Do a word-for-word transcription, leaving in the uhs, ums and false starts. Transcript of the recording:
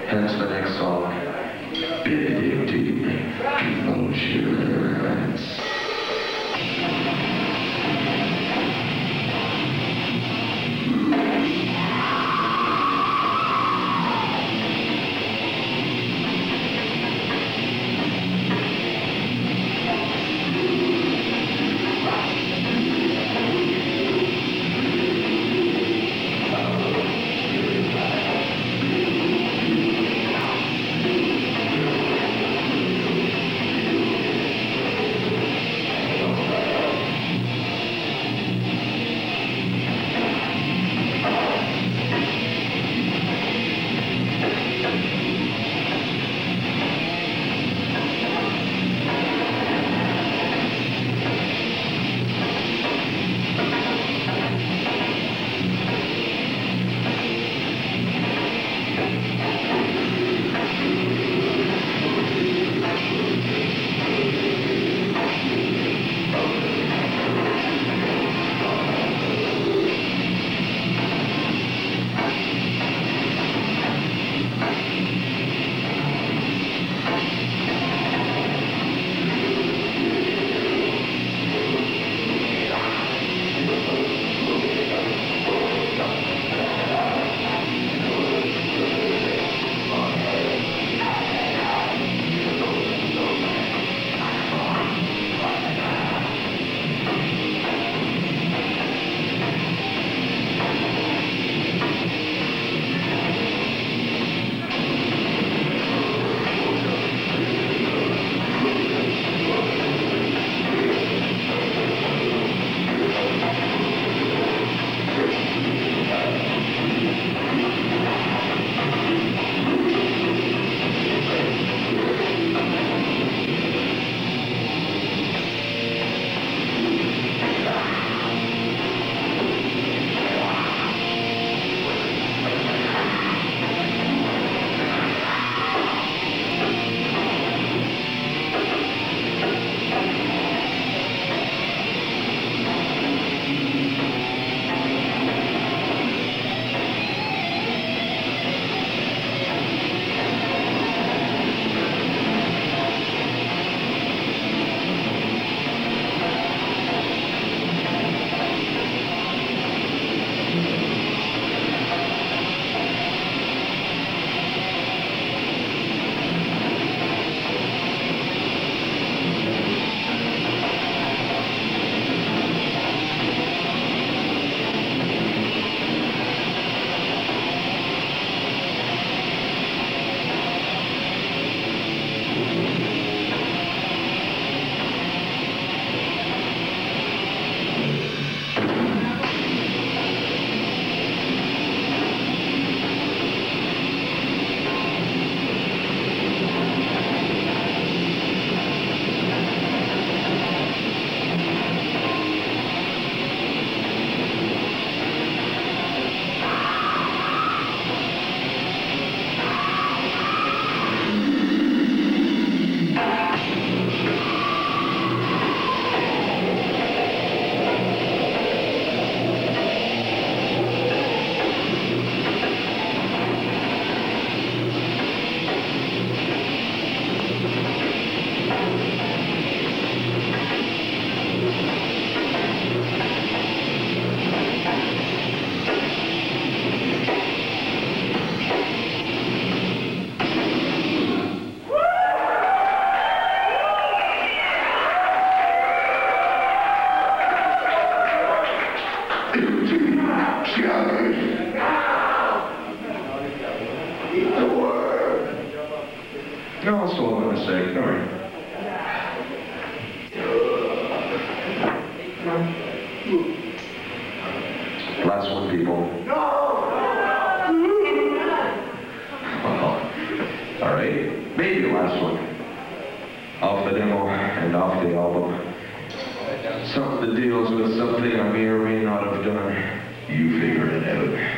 Hence the next song, Benedictine Emotions. No, that's all I'm going to say. All right. Last one, people. No! Well, all right. Maybe the last one. Off the demo and off the album. Something that deals with something I may or may not have done. You figure it out.